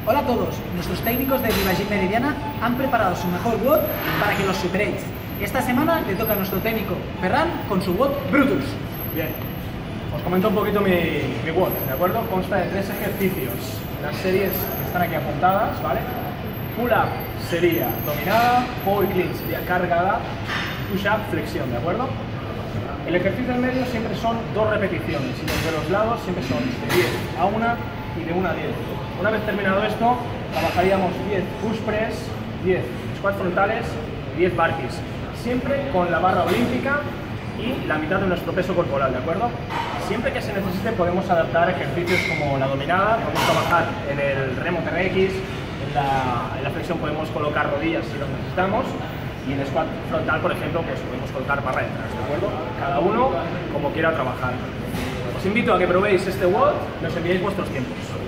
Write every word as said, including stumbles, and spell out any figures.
Hola a todos, nuestros técnicos de Viva Gym Meridiana han preparado su mejor W O D para que los superéis. Esta semana le toca a nuestro técnico Ferran con su W O D Brutus. Bien, os comento un poquito mi, mi W O D, ¿de acuerdo? Consta de tres ejercicios. Las series que están aquí apuntadas, ¿vale? Pull-up sería dominada, power clean sería cargada, push-up flexión, ¿de acuerdo? El ejercicio en medio siempre son dos repeticiones y los de los lados siempre son de diez a una y de una a diez. Una vez terminado esto, trabajaríamos diez push press, diez squats frontales y diez burpees. Siempre con la barra olímpica y la mitad de nuestro peso corporal, ¿de acuerdo? Siempre que se necesite podemos adaptar ejercicios como la dominada, podemos trabajar en el remo T R X, en la, en la flexión podemos colocar rodillas si lo necesitamos, y en el squat frontal, por ejemplo, pues podemos colocar barra detrás, ¿de acuerdo? Cada uno como quiera trabajar. Os invito a que probéis este W O D y os enviéis vuestros tiempos.